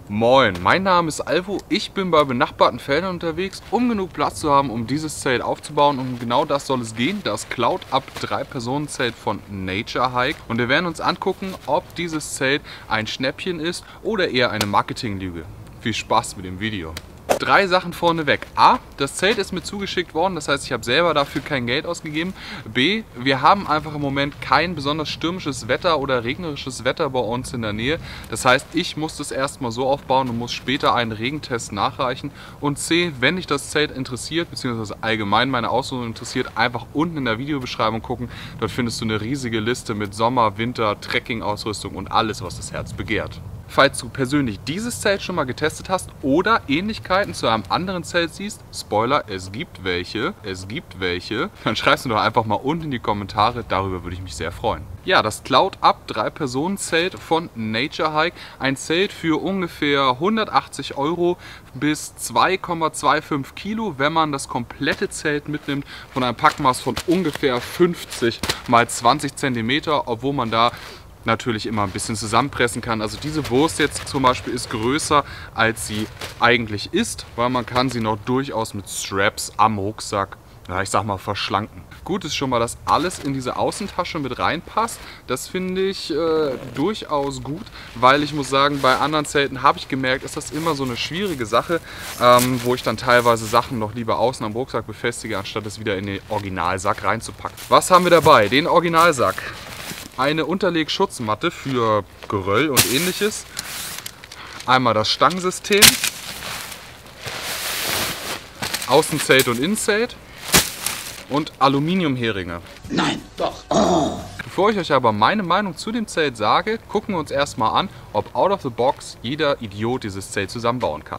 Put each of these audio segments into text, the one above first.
Moin, mein Name ist Alvo, ich bin bei benachbarten Feldern unterwegs, um genug Platz zu haben, um dieses Zelt aufzubauen, und genau das soll es gehen, das Cloud-Up 3-Personen-Zelt von Nature Hike, und wir werden uns angucken, ob dieses Zelt ein Schnäppchen ist oder eher eine Marketinglüge. Viel Spaß mit dem Video. 3 Sachen vorneweg. A, das Zelt ist mir zugeschickt worden, das heißt, ich habe selber dafür kein Geld ausgegeben. B, wir haben einfach im Moment kein besonders stürmisches Wetter oder regnerisches Wetter bei uns in der Nähe. Das heißt, ich muss das erstmal so aufbauen und muss später einen Regentest nachreichen. Und C, wenn dich das Zelt interessiert, beziehungsweise allgemein meine Ausrüstung interessiert, einfach unten in der Videobeschreibung gucken. Dort findest du eine riesige Liste mit Sommer-, Winter-, Trekking-Ausrüstung und alles, was das Herz begehrt. Falls du persönlich dieses Zelt schon mal getestet hast oder Ähnlichkeiten zu einem anderen Zelt siehst, Spoiler, es gibt welche, dann schreibst du doch einfach mal unten in die Kommentare, darüber würde ich mich sehr freuen. Ja, das Cloud-Up 3-Personen-Zelt von Nature Hike, ein Zelt für ungefähr 180 € bis 2,25 Kilo, wenn man das komplette Zelt mitnimmt, von einem Packmaß von ungefähr 50 x 20 cm, obwohl man da natürlich immer ein bisschen zusammenpressen kann. Also diese Wurst jetzt zum Beispiel ist größer, als sie eigentlich ist, weil man kann sie noch durchaus mit Straps am Rucksack, ja, ich sag mal, verschlanken. Gut ist schon mal, dass alles in diese Außentasche mit reinpasst. Das finde ich durchaus gut, weil ich muss sagen, bei anderen Zelten habe ich gemerkt, ist das immer so eine schwierige Sache, wo ich dann teilweise Sachen noch lieber außen am Rucksack befestige, anstatt es wieder in den Originalsack reinzupacken. Was haben wir dabei? Den Originalsack. Eine Unterlegschutzmatte für Geröll und Ähnliches. Einmal das Stangensystem. Außenzelt und Innenzelt. Und Aluminiumheringe. Nein, doch. Oh. Bevor ich euch aber meine Meinung zu dem Zelt sage, gucken wir uns erstmal an, ob out of the box jeder Idiot dieses Zelt zusammenbauen kann.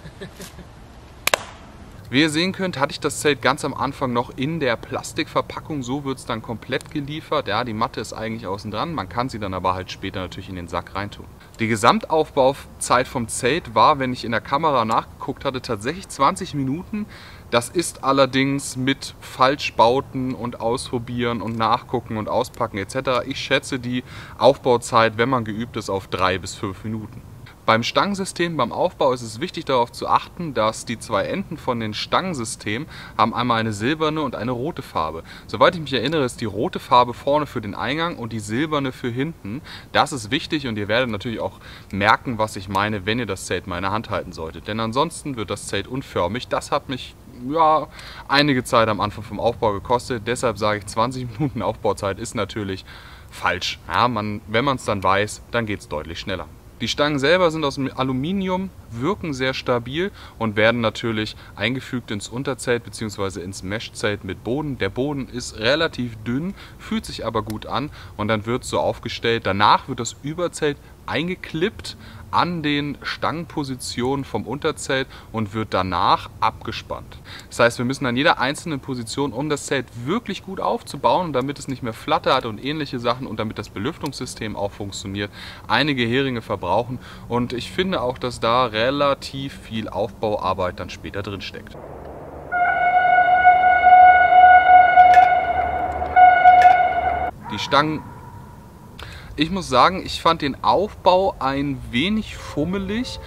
Wie ihr sehen könnt, hatte ich das Zelt ganz am Anfang noch in der Plastikverpackung, so wird es dann komplett geliefert. Ja, die Matte ist eigentlich außen dran, man kann sie dann aber halt später natürlich in den Sack reintun. Die Gesamtaufbauzeit vom Zelt war, wenn ich in der Kamera nachgeguckt hatte, tatsächlich 20 Minuten. Das ist allerdings mit Falschbauten und Ausprobieren und Nachgucken und Auspacken etc. Ich schätze die Aufbauzeit, wenn man geübt ist, auf 3 bis 5 Minuten. Beim Stangensystem, beim Aufbau ist es wichtig darauf zu achten, dass die 2 Enden von den Stangensystemen haben einmal eine silberne und eine rote Farbe. Soweit ich mich erinnere, ist die rote Farbe vorne für den Eingang und die silberne für hinten. Das ist wichtig und ihr werdet natürlich auch merken, was ich meine, wenn ihr das Zelt mal in der Hand halten solltet. Denn ansonsten wird das Zelt unförmig. Das hat mich ja einige Zeit am Anfang vom Aufbau gekostet. Deshalb sage ich, 20 Minuten Aufbauzeit ist natürlich falsch. Ja, wenn man es dann weiß, dann geht es deutlich schneller. Die Stangen selber sind aus Aluminium, wirken sehr stabil und werden natürlich eingefügt ins Unterzelt bzw. ins Meshzelt mit Boden. Der Boden ist relativ dünn, fühlt sich aber gut an und dann wird es so aufgestellt. Danach wird das Überzelt eingeklippt an den Stangenpositionen vom Unterzelt und wird danach abgespannt. Das heißt, wir müssen an jeder einzelnen Position, um das Zelt wirklich gut aufzubauen, damit es nicht mehr flattert und ähnliche Sachen und damit das Belüftungssystem auch funktioniert, einige Heringe verbrauchen, und ich finde auch, dass da relativ viel Aufbauarbeit dann später drin steckt. Die Stangen, ich muss sagen, ich fand den Aufbau ein wenig fummelig.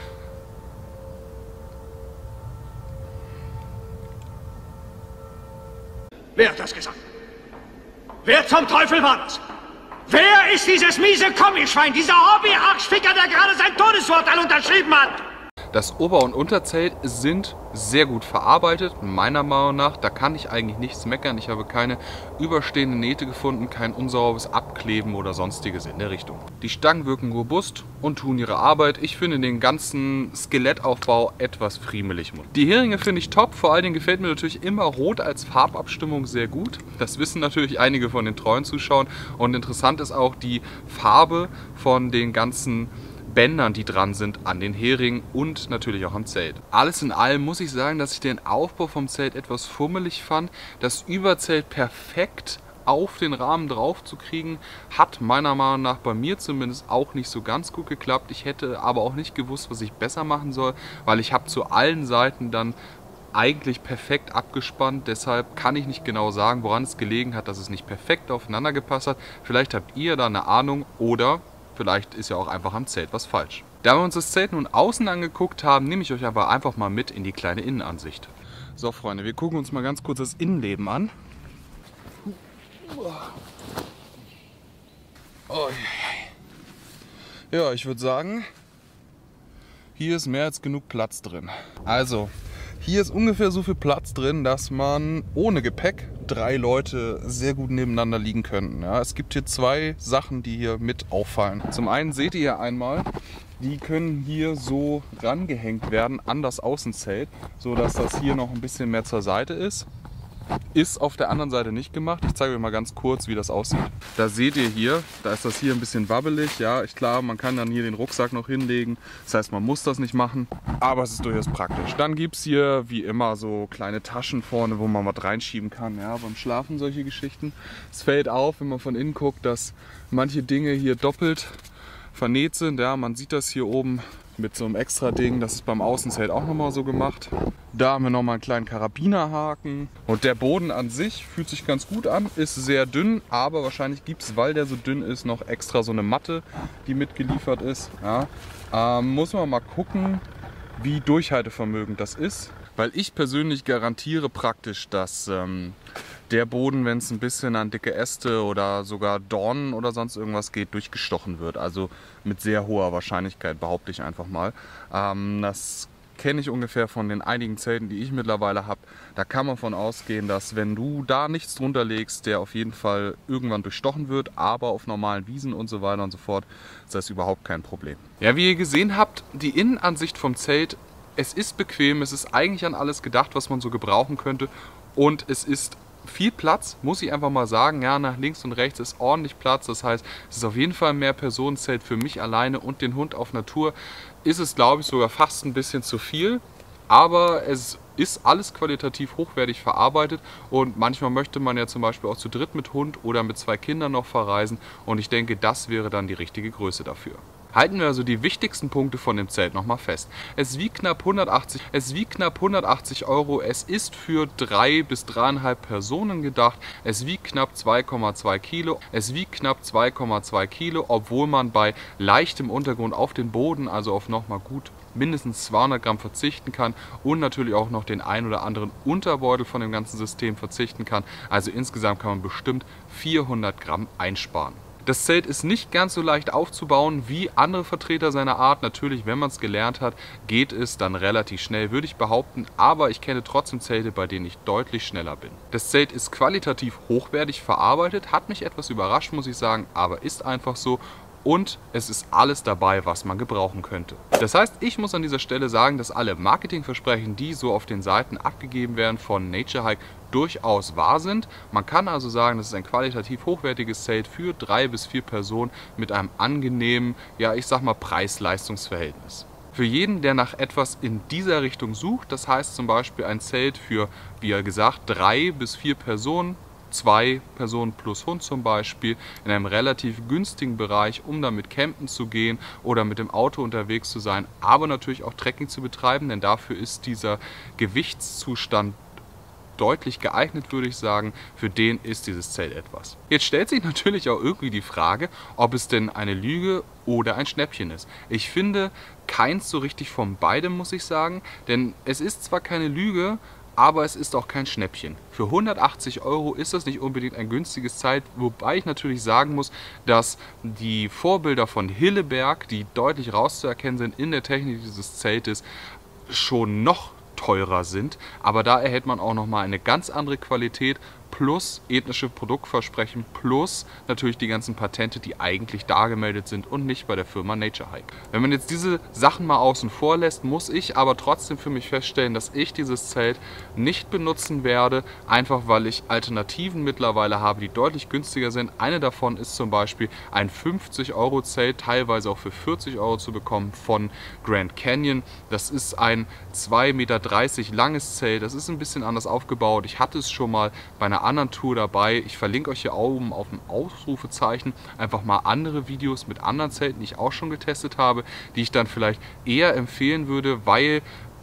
Wer hat das gesagt? Wer zum Teufel war das? Wer ist dieses miese Kommischwein, dieser Hobby-Arschficker, der gerade sein Todesurteil unterschrieben hat? Das Ober- und Unterzelt sind sehr gut verarbeitet, meiner Meinung nach. Da kann ich eigentlich nichts meckern. Ich habe keine überstehenden Nähte gefunden, kein unsauberes Abkleben oder sonstiges in der Richtung. Die Stangen wirken robust und tun ihre Arbeit. Ich finde den ganzen Skelettaufbau etwas friemelig. Die Heringe finde ich top. Vor allen Dingen gefällt mir natürlich immer Rot als Farbabstimmung sehr gut. Das wissen natürlich einige von den treuen Zuschauern. Und interessant ist auch die Farbe von den ganzen Bändern, die dran sind an den Heringen und natürlich auch am Zelt. Alles in allem muss ich sagen, dass ich den Aufbau vom Zelt etwas fummelig fand. Das Überzelt perfekt auf den Rahmen drauf zu kriegen, hat meiner Meinung nach bei mir zumindest auch nicht so ganz gut geklappt. Ich hätte aber auch nicht gewusst, was ich besser machen soll, weil ich habe zu allen Seiten dann eigentlich perfekt abgespannt. Deshalb kann ich nicht genau sagen, woran es gelegen hat, dass es nicht perfekt aufeinander gepasst hat. Vielleicht habt ihr da eine Ahnung oder vielleicht ist ja auch einfach am Zelt was falsch. Da wir uns das Zelt nun außen angeguckt haben, nehme ich euch aber einfach mal mit in die kleine Innenansicht. So Freunde, wir gucken uns mal ganz kurz das Innenleben an. Oh. Ja, ich würde sagen, hier ist mehr als genug Platz drin. Also, hier ist ungefähr so viel Platz drin, dass man ohne Gepäck 3 Leute sehr gut nebeneinander liegen könnten. Ja, es gibt hier 2 Sachen, die hier mit auffallen. Zum einen seht ihr hier einmal, die können hier so rangehängt werden an das Außenzelt, sodass das hier noch ein bisschen mehr zur Seite ist. Ist auf der anderen Seite nicht gemacht. Ich zeige euch mal ganz kurz, wie das aussieht. Da seht ihr hier, da ist das hier ein bisschen wabbelig. Ja, klar, man kann dann hier den Rucksack noch hinlegen. Das heißt, man muss das nicht machen, aber es ist durchaus praktisch. Dann gibt es hier wie immer so kleine Taschen vorne, wo man was reinschieben kann. Ja, beim Schlafen solche Geschichten. Es fällt auf, wenn man von innen guckt, dass manche Dinge hier doppelt vernäht sind. Ja, man sieht das hier oben mit so einem extra Ding. Das ist beim Außenzelt auch nochmal so gemacht. Da haben wir nochmal einen kleinen Karabinerhaken. Und der Boden an sich fühlt sich ganz gut an. Ist sehr dünn, aber wahrscheinlich gibt es, weil der so dünn ist, noch extra so eine Matte, die mitgeliefert ist. Ja. Muss man mal gucken, wie durchhaltevermögend das ist. Weil ich persönlich garantiere praktisch, dass der Boden, wenn es ein bisschen an dicke Äste oder sogar Dornen oder sonst irgendwas geht, durchgestochen wird. Also mit sehr hoher Wahrscheinlichkeit, behaupte ich einfach mal. Das kenne ich ungefähr von den einigen Zelten, die ich mittlerweile habe. Da kann man von ausgehen, dass wenn du da nichts drunter legst, der auf jeden Fall irgendwann durchstochen wird, aber auf normalen Wiesen und so weiter und so fort ist das überhaupt kein Problem. Ja, wie ihr gesehen habt, die Innenansicht vom Zelt, es ist bequem, es ist eigentlich an alles gedacht, was man so gebrauchen könnte und es ist viel Platz, muss ich einfach mal sagen. Ja, nach links und rechts ist ordentlich Platz. Das heißt, es ist auf jeden Fall ein Mehr-Personen-Zelt für mich alleine und den Hund auf Natur. Ist es, glaube ich, sogar fast ein bisschen zu viel. Aber es ist alles qualitativ hochwertig verarbeitet und manchmal möchte man ja zum Beispiel auch zu dritt mit Hund oder mit 2 Kindern noch verreisen. Und ich denke, das wäre dann die richtige Größe dafür. Halten wir also die wichtigsten Punkte von dem Zelt nochmal fest. Es wiegt knapp 180 €. Es ist für 3 bis 3,5 Personen gedacht. Es wiegt knapp 2,2 Kilo. Es wiegt knapp 2,2 Kilo, obwohl man bei leichtem Untergrund auf den Boden, also auf nochmal gut mindestens 200 Gramm verzichten kann und natürlich auch noch den ein oder anderen Unterbeutel von dem ganzen System verzichten kann. Also insgesamt kann man bestimmt 400 Gramm einsparen. Das Zelt ist nicht ganz so leicht aufzubauen wie andere Vertreter seiner Art. Natürlich, wenn man es gelernt hat, geht es dann relativ schnell, würde ich behaupten. Aber ich kenne trotzdem Zelte, bei denen ich deutlich schneller bin. Das Zelt ist qualitativ hochwertig verarbeitet, hat mich etwas überrascht, muss ich sagen, aber ist einfach so. Und es ist alles dabei, was man gebrauchen könnte. Das heißt, ich muss an dieser Stelle sagen, dass alle Marketingversprechen, die so auf den Seiten abgegeben werden von Nature Hike, durchaus wahr sind. Man kann also sagen, das ist ein qualitativ hochwertiges Zelt für 3 bis 4 Personen mit einem angenehmen, ja ich sag mal Preis-Leistungs-Verhältnis. Für jeden, der nach etwas in dieser Richtung sucht, das heißt zum Beispiel ein Zelt für, wie ja gesagt, 3 bis 4 Personen, 2 Personen plus Hund zum Beispiel, in einem relativ günstigen Bereich, um damit campen zu gehen oder mit dem Auto unterwegs zu sein, aber natürlich auch Trekking zu betreiben, denn dafür ist dieser Gewichtszustand deutlich geeignet, würde ich sagen. Für den ist dieses Zelt etwas. Jetzt stellt sich natürlich auch irgendwie die Frage, ob es denn eine Lüge oder ein Schnäppchen ist. Ich finde keins so richtig von beidem, muss ich sagen, denn es ist zwar keine Lüge, aber es ist auch kein Schnäppchen. Für 180 € ist das nicht unbedingt ein günstiges Zelt, wobei ich natürlich sagen muss, dass die Vorbilder von Hilleberg, die deutlich rauszuerkennen sind in der Technik dieses Zeltes, schon noch teurer sind, aber da erhält man auch nochmal eine ganz andere Qualität plus ethnische Produktversprechen plus natürlich die ganzen Patente, die eigentlich da gemeldet sind und nicht bei der Firma Nature Hike. Wenn man jetzt diese Sachen mal außen vor lässt, muss ich aber trotzdem für mich feststellen, dass ich dieses Zelt nicht benutzen werde, einfach weil ich Alternativen mittlerweile habe, die deutlich günstiger sind. Eine davon ist zum Beispiel ein 50 € Zelt, teilweise auch für 40 € zu bekommen von Grand Canyon. Das ist ein 2,30 Meter langes Zelt, das ist ein bisschen anders aufgebaut. Ich hatte es schon mal bei einer anderen Tour dabei. Ich verlinke euch hier oben auf dem Ausrufezeichen einfach mal andere Videos mit anderen Zelten, die ich auch schon getestet habe, die ich dann vielleicht eher empfehlen würde, weil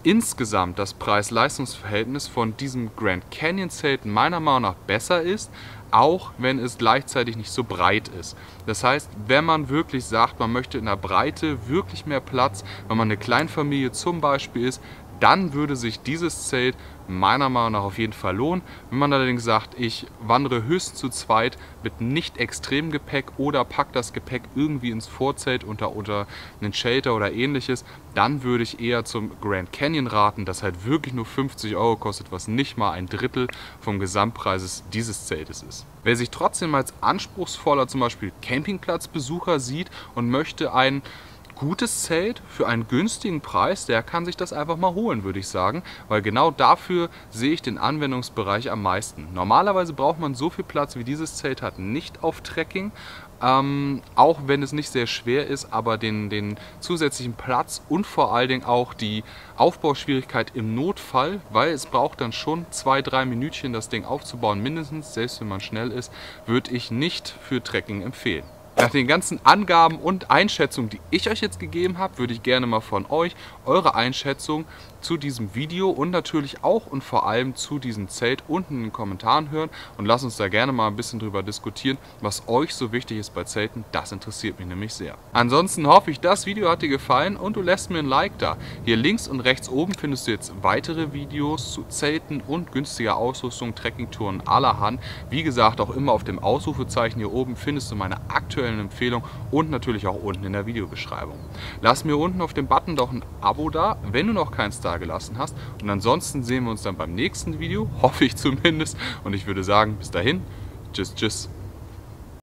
insgesamt das Preis-Leistungs-Verhältnis von diesem Grand Canyon Zelt meiner Meinung nach besser ist, auch wenn es gleichzeitig nicht so breit ist. Das heißt, wenn man wirklich sagt, man möchte in der Breite wirklich mehr Platz, wenn man eine Kleinfamilie zum Beispiel ist, dann würde sich dieses Zelt meiner Meinung nach auf jeden Fall lohnen. Wenn man allerdings sagt, ich wandere höchstens zu zweit mit nicht extremem Gepäck oder packe das Gepäck irgendwie ins Vorzelt unter einen Shelter oder ähnliches, dann würde ich eher zum Grand Canyon raten, das halt wirklich nur 50 € kostet, was nicht mal ein Drittel vom Gesamtpreises dieses Zeltes ist. Wer sich trotzdem als anspruchsvoller zum Beispiel Campingplatzbesucher sieht und möchte ein gutes Zelt für einen günstigen Preis, der kann sich das einfach mal holen, würde ich sagen, weil genau dafür sehe ich den Anwendungsbereich am meisten. Normalerweise braucht man so viel Platz, wie dieses Zelt hat, nicht auf Trekking, auch wenn es nicht sehr schwer ist, aber den zusätzlichen Platz und vor allen Dingen auch die Aufbauschwierigkeit im Notfall, weil es braucht dann schon 2-3 Minütchen, das Ding aufzubauen, mindestens, selbst wenn man schnell ist, würde ich nicht für Trekking empfehlen. Nach den ganzen Angaben und Einschätzungen, die ich euch jetzt gegeben habe, würde ich gerne mal von euch eure Einschätzung zu diesem Video und natürlich auch und vor allem zu diesem Zelt unten in den Kommentaren hören und lasst uns da gerne mal ein bisschen drüber diskutieren, was euch so wichtig ist bei Zelten. Das interessiert mich nämlich sehr. Ansonsten hoffe ich, das Video hat dir gefallen und du lässt mir ein Like da. Hier links und rechts oben findest du jetzt weitere Videos zu Zelten und günstiger Ausrüstung, Trekkingtouren allerhand. Wie gesagt, auch immer auf dem Ausrufezeichen hier oben findest du meine aktuellen Empfehlungen und natürlich auch unten in der Videobeschreibung. Lass mir unten auf dem Button doch ein Abo da, wenn du noch keins da gelassen hast. Und ansonsten sehen wir uns dann beim nächsten Video, hoffe ich zumindest. Und ich würde sagen, bis dahin, tschüss, tschüss.